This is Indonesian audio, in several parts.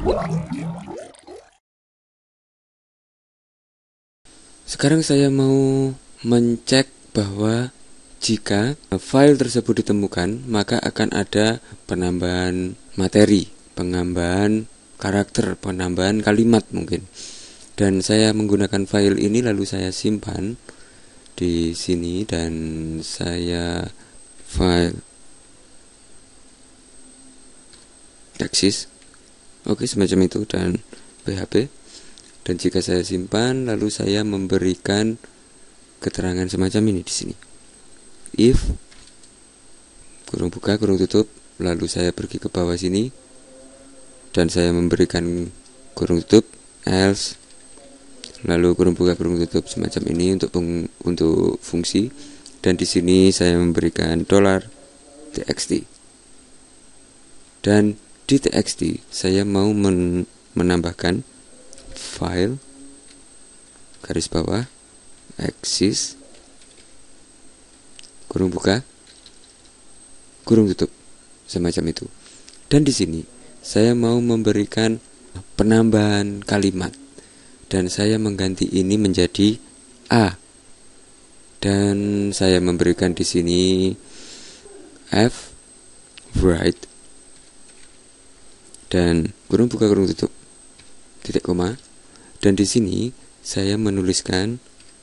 Sekarang saya mau mencek bahwa jika file tersebut ditemukan, maka akan ada penambahan materi, penambahan karakter, penambahan kalimat mungkin. Dan saya menggunakan file ini lalu saya simpan di sini dan saya file exist. Oke, semacam itu dan php. Dan jika saya simpan, lalu saya memberikan keterangan semacam ini di sini. If kurung buka, kurung tutup, lalu saya pergi ke bawah sini dan saya memberikan kurung tutup, else, lalu kurung buka, kurung tutup semacam ini untuk fungsi. Dan di sini saya memberikan $txt. Dan di txt saya mau menambahkan file garis bawah exist kurung buka kurung tutup semacam itu. Dan di sini saya mau memberikan penambahan kalimat dan saya mengganti ini menjadi a dan saya memberikan di sini f write dan kurung buka kurung tutup titik koma. Dan di sini saya menuliskan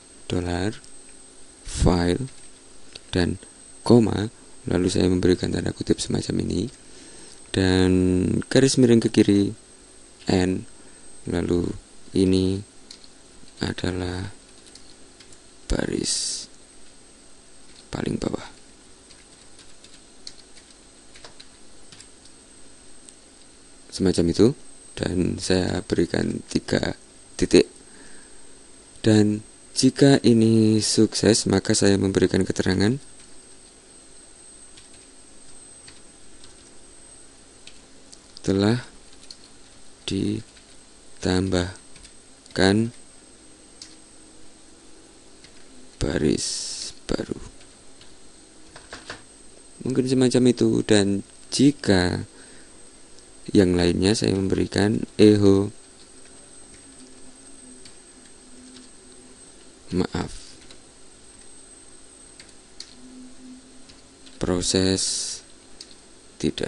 $file dan koma, lalu saya memberikan tanda kutip semacam ini dan garis miring ke kiri n, lalu ini adalah baris paling bawah. Semacam itu, dan saya berikan 3 titik. Dan jika ini sukses, maka saya memberikan keterangan telah ditambahkan baris baru. Mungkin semacam itu. Dan jika yang lainnya saya memberikan echo maaf, proses tidak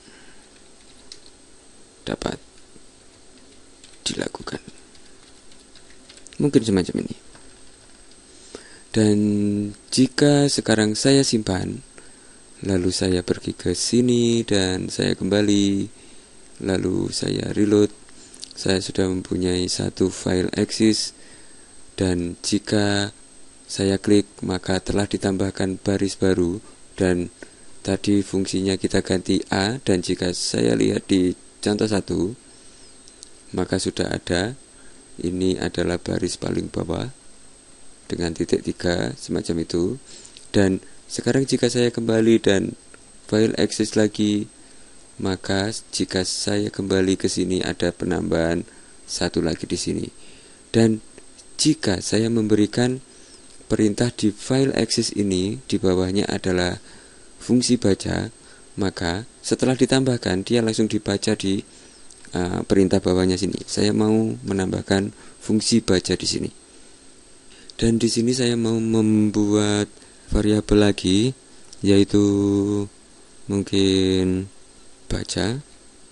dapat dilakukan. Mungkin semacam ini. Dan jika sekarang saya simpan, lalu saya pergi ke sini dan saya kembali, lalu saya reload, saya sudah mempunyai satu file exist. Dan jika saya klik, maka telah ditambahkan baris baru dan tadi fungsinya kita ganti A. Dan jika saya lihat di contoh 1, maka sudah ada, ini adalah baris paling bawah dengan titik 3 semacam itu. Dan sekarang jika saya kembali dan file exist lagi, maka jika saya kembali ke sini ada penambahan satu lagi di sini. Dan jika saya memberikan perintah di file exist ini, di bawahnya adalah fungsi baca, maka setelah ditambahkan dia langsung dibaca di perintah bawahnya sini. Saya mau menambahkan fungsi baca di sini. Dan di sini saya mau membuat variabel lagi, yaitu mungkin baca,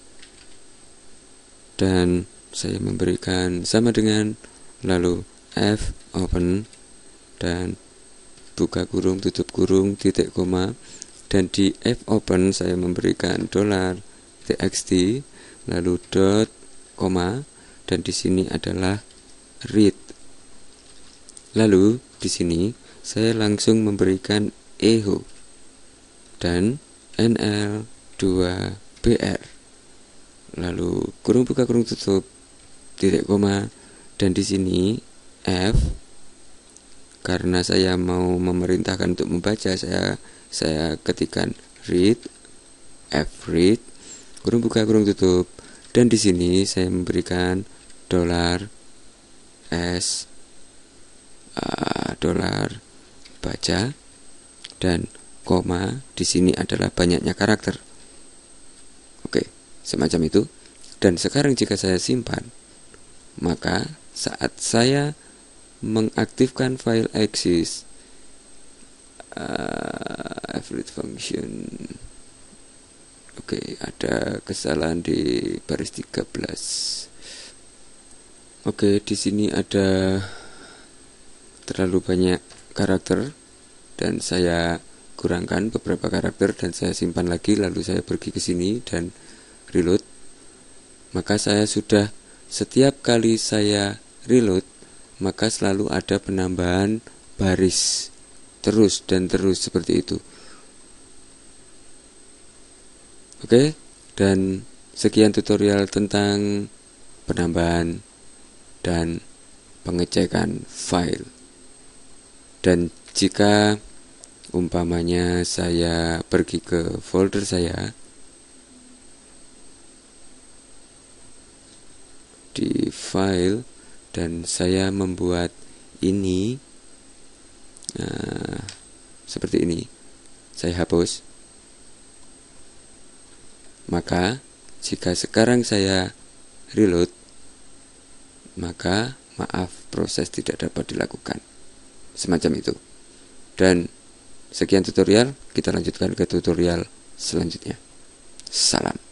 dan saya memberikan sama dengan lalu f open dan buka kurung tutup kurung titik koma. Dan di f open saya memberikan $txt lalu dot koma dan di sini adalah read. Lalu di sini saya langsung memberikan echo dan nl2br lalu kurung buka kurung tutup titik koma. Dan di sini F, karena saya mau memerintahkan untuk membaca, saya ketikkan read, F read, kurung buka kurung tutup. Dan di sini saya memberikan $s $baca dan koma. Di sini adalah banyaknya karakter. Oke, semacam itu. Dan sekarang jika saya simpan, maka saat saya mengaktifkan file exist every function, oke, ada kesalahan di baris 13. Oke, di sini ada terlalu banyak karakter dan saya kurangkan beberapa karakter dan saya simpan lagi, lalu saya pergi ke sini dan reload. Maka saya sudah, setiap kali saya reload, maka selalu ada penambahan baris terus dan terus seperti itu. Oke, dan sekian tutorial tentang penambahan dan pengecekan file. Dan jika umpamanya saya pergi ke folder saya, di file, dan saya membuat ini seperti ini, saya hapus, maka jika sekarang saya reload, maka maaf, proses tidak dapat dilakukan. Semacam itu. Dan sekian tutorial, kita lanjutkan ke tutorial selanjutnya. Salam.